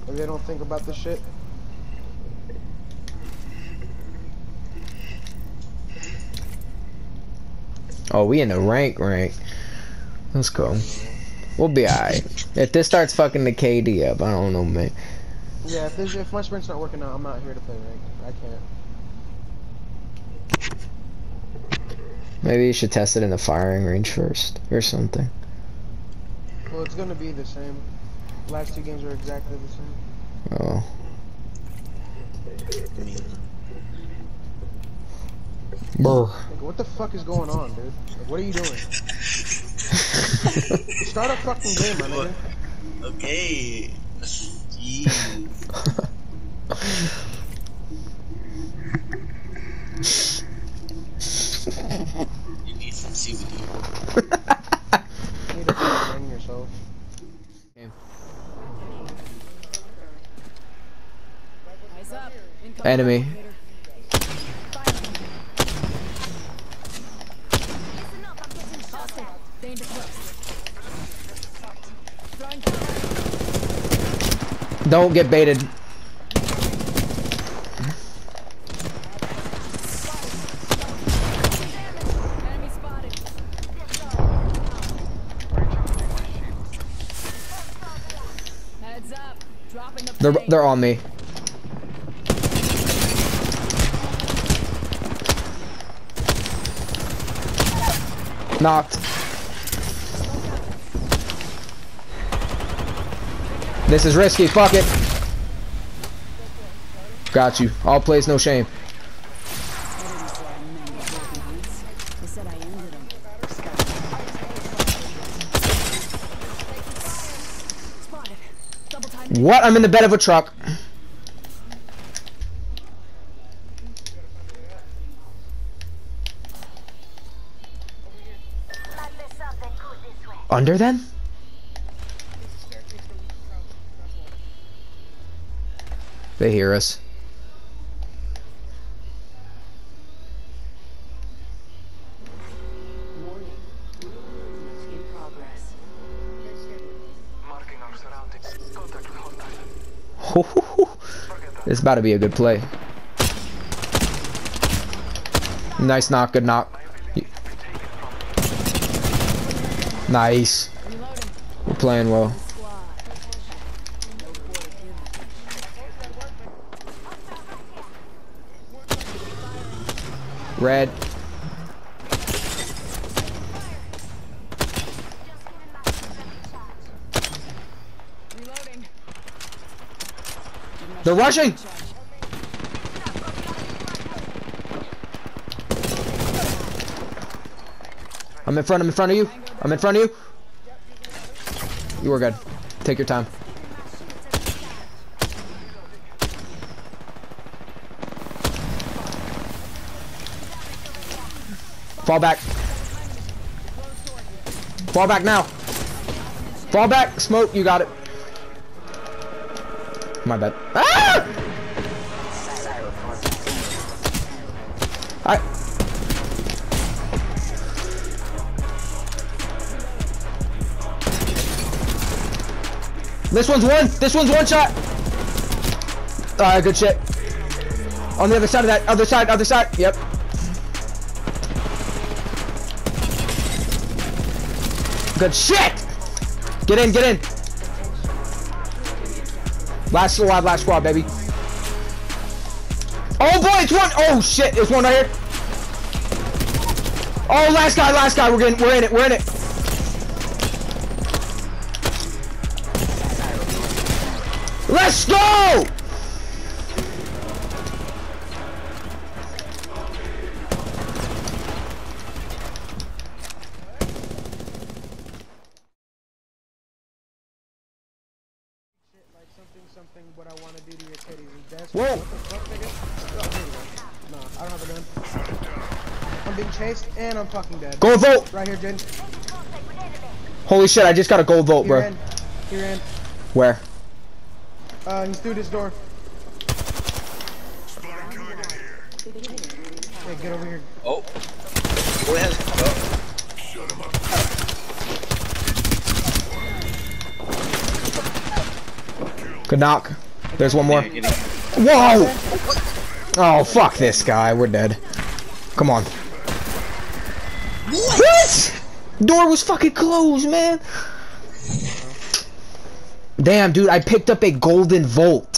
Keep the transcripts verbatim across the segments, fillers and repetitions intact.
If they don't think about this shit. Oh, we in the rank rank. Let's go. We'll be alright. If this starts fucking the K D up, I don't know, man. Yeah, if, this, if my sprint's not working out, I'm not here to play rank. I can't. Maybe you should test it in the firing range first, or something. Well, it's gonna be the same. The last two games are exactly the same. Oh. Brr. Like, what the fuck is going on, dude? Like, what are you doing? Start a fucking game, my nigga. Okay. Jeez. You need some C with you. You need to fucking hang yourself. Enemy. Don't get baited. They're they're on me. Knocked. This is risky. Fuck it. Got you. All plays, no shame. What? I'm in the bed of a truck. Under them? They hear us. This is about to be a good play. Nice knock, good knock. Nice. We're playing well. Red. They're rushing! I'm in front, I'm in front of you. I'm in front of you. You were good. Take your time. Fall back. Fall back now. Fall back. Smoke, you got it. My bad. Ah! I This one's one. This one's one shot. Alright, good shit. On the other side of that. Other side. Other side. Yep. Good shit. Get in. Get in. Last squad. Last squad, baby. Oh boy, it's one. Oh shit, it's one right here. Oh, last guy. Last guy. We're getting. We're in it. We're in it. Let's go! Like something, something, what I want to do to your titties is best. Whoa! What the fuck, nigga? Oh, here we go. No, I don't have a gun. I'm being chased and I'm fucking dead. Gold vote! Right here, Jen. Holy shit, I just got a gold vote, Here bro. in. Here in. Where? Uh, he's through this door. Hey, get over here. Oh. Go ahead. Go. Shut him up. Kill. Good knock. There's one more. Whoa! Oh, fuck this guy. We're dead. Come on. What? Door was fucking closed, man. Damn, dude, I picked up a golden volt.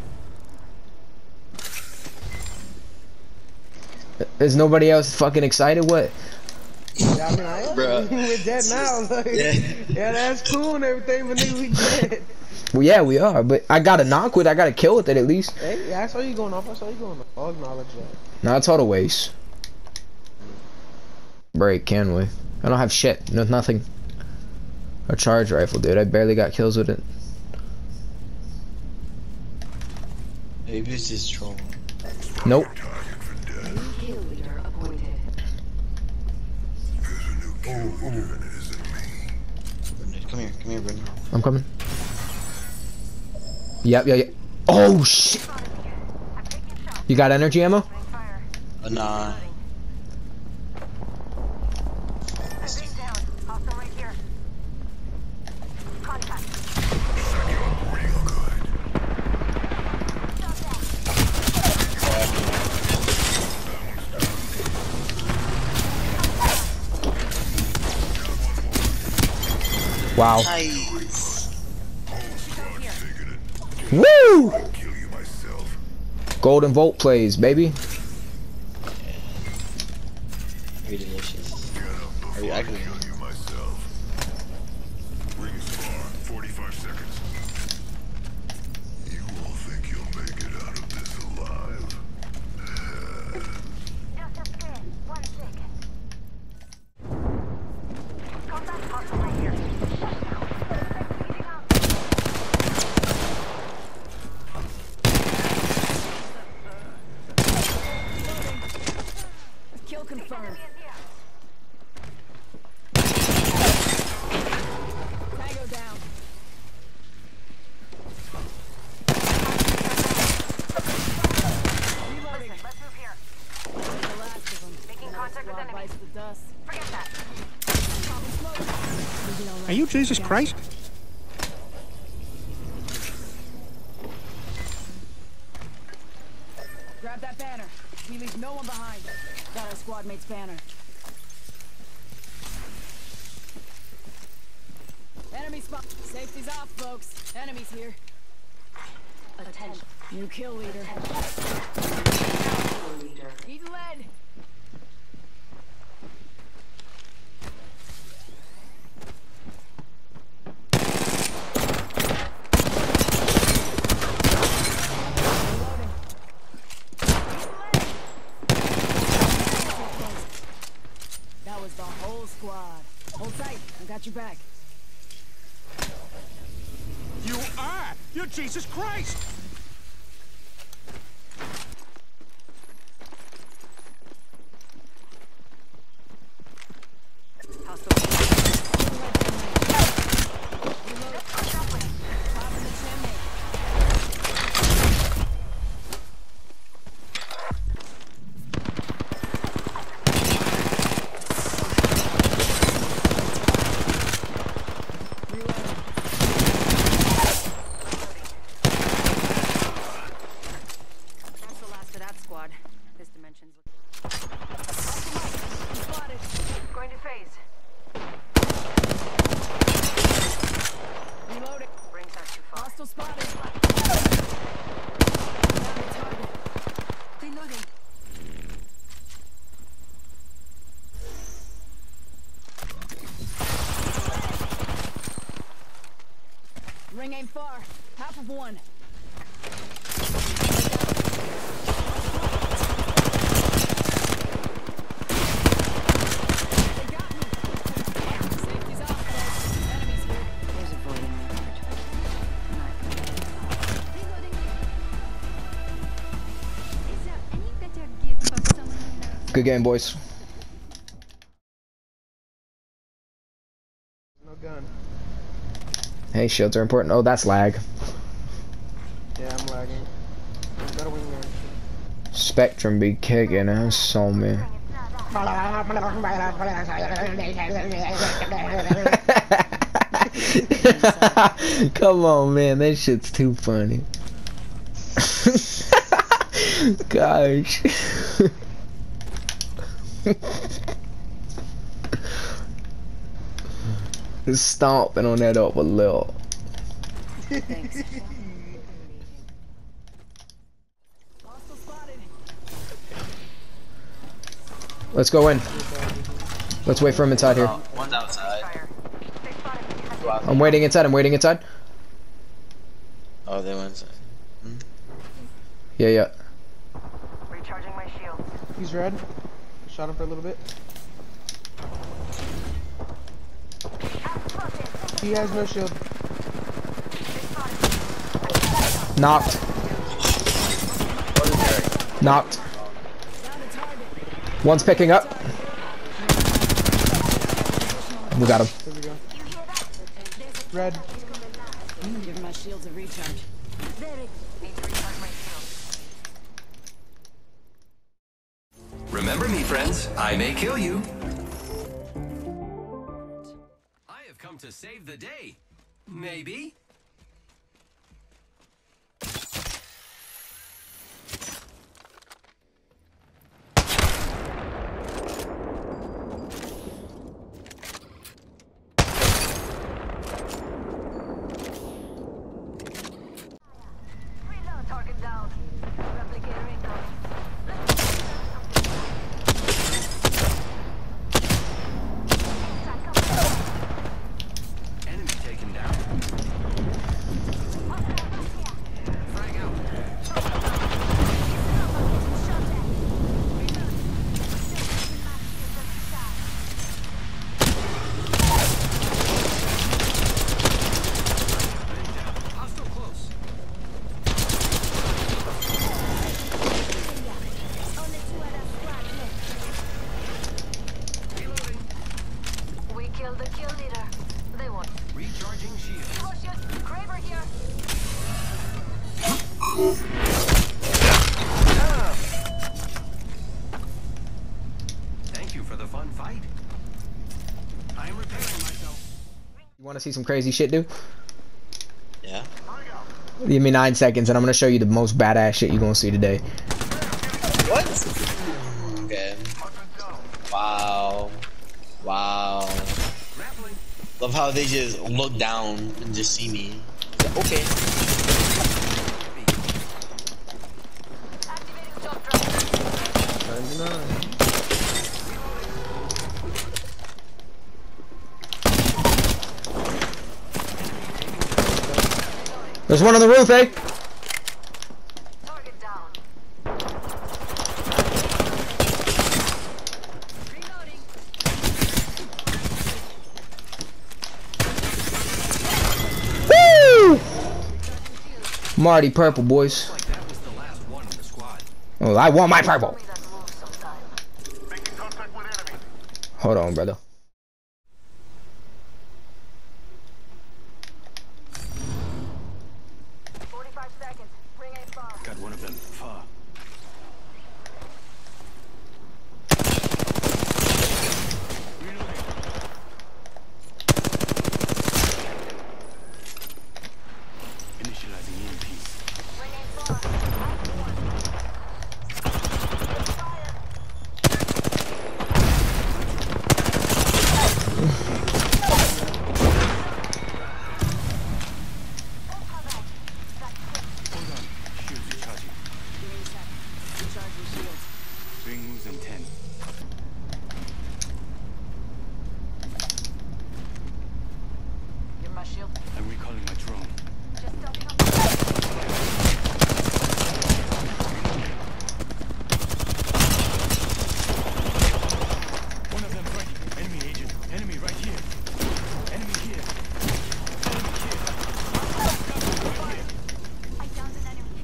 Is nobody else fucking excited? What? Yeah, I mean, I am. We're dead now. Like, yeah. yeah, that's cool and everything, but nigga, we dead. Well, yeah, we are, but I got a knock with it. I got a kill with it at least. Hey, yeah, I saw you going off. I saw you going off. I'll acknowledge that. Nah, it's all a waste. Break, can we? I don't have shit. No, nothing. A charge rifle, dude. I barely got kills with it. Maybe it's just trolling. Nope. Come here, come here, Brendan. I'm coming. Yep, yeah, yeah. Oh shit! You got energy ammo? Uh, nah. Wow. Nice. Woo! Golden Volt plays, baby. Very delicious. Are you actually? forty-five seconds. You all think you'll make it out of this alive? Just a spin. One second. Contact hostile right here. Heating up. Kill confirmed. Tango down. Reloading. Let's move here. The last of them. Making contact with Squad enemy. bites the dust. Forget that. Are you Jesus Christ? Grab that banner. We leave no one behind. Got our squad mate's banner. Enemy spot. Safety's off, folks. Enemies here. Attention. New kill leader. He's led. That was the whole squad. Hold tight. I got your back. You are! You're Jesus Christ! Top in the chimney. Reloading. That's the last of that squad. This dimension's Spotted. going to phase. Reloading. Rings not too far. Hostile spotted. Down the target. Reloading. Ring aim far. Half of one. They got me. Safety's off, folks. Enemies here. There's avoiding the Reloading. Is there any better gift for someone who loves? Good game, boys. No gun. Hey, shields are important. Oh, that's lag. Yeah, I'm lagging. Got a wingman. Spectrum be kicking us so man. Come on, man. That shit's too funny. Gosh. Just stomping on that up a little. Thanks. Hostile spotted. Let's go in. Let's wait for him inside here. Oh, one's outside. I'm waiting inside. I'm waiting inside. Oh, they went inside. Hmm? Yeah, yeah. Recharging my shield. He's red. Shot him for a little bit. He has no shield. Knocked. Knocked. One's picking up. We got him. There we go. Red. Give my shields a recharge. Need to recharge my shield. Remember me, friends. I may kill you. I have come to save the day. Maybe. Reload, target down. Replicator incoming. Enemy taken down. Frag out. Hostile close. Reloading. We killed the kill leader. They won. Recharging shield. Push it. Kraber here. Thank you for the fun fight. I am repairing myself. You want to see some crazy shit, dude? Yeah. Give me nine seconds, and I'm gonna show you the most badass shit you're gonna see today. What? Okay. Wow. Wow. Grappling. Love how they just look down and just see me. Okay. Activating shock drone. There's one on the roof, eh? Target down. Reloading. Woo! Marty purple, boys. Like that was the last one in the squad. Oh, I want my purple. Only that moves sometime. Making contact with enemy. Hold on, brother. forty-five seconds. Ring ain't far. Got one of them far. Initializing E M Ps. Ring ain't far. Active one. Fire. Hold on. Shields recharging. Give me a sec. Recharge your shields. Ring moves in ten. Give my shield. I'm recalling my drone. Just don't come. One of them right. Enemy agent. Enemy right here. Enemy here. Enemy here. Right here. I downed an enemy.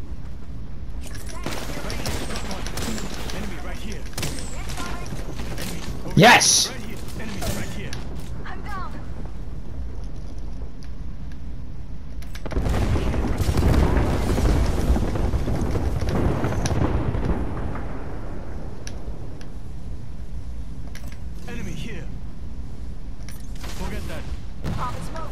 Right here. Got one. Enemy right here. Enemy. Over Yes! Right here. Enemy right here. I'm down. Enemy here. Forget that. Pop smoke.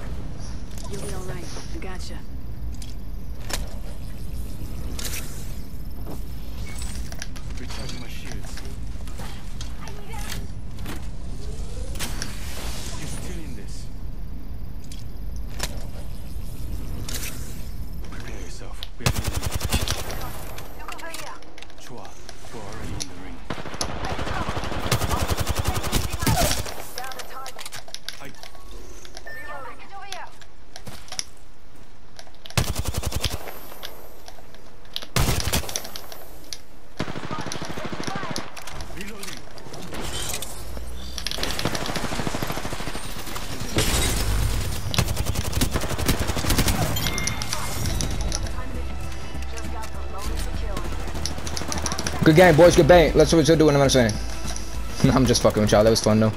Good game, boys. Good bang. Let's see what you're doing. I'm saying. I'm just fucking with y'all. That was fun though.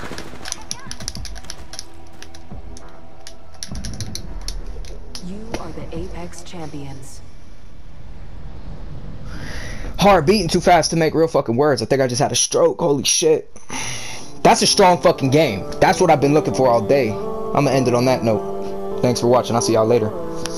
You are the Apex champions. Heart beating too fast to make real fucking words. I think I just had a stroke. Holy shit. That's a strong fucking game. That's what I've been looking for all day. I'm gonna end it on that note. Thanks for watching. I'll see y'all later.